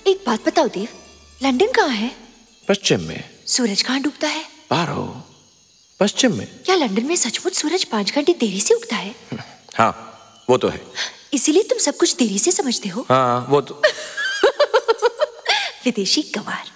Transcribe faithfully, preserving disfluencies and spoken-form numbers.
एक बात बताओ देव, लंदन कहाँ है? पश्चिम में। सूरज कहाँ डूबता है? पारो, पश्चिम में। क्या लंदन में सचमुच सूरज पाँच घंटे देरी से उगता है? हाँ, वो तो है। इसीलिए तुम सब कुछ देरी से समझते हो? हाँ, वो तो। विदेशी गंवार।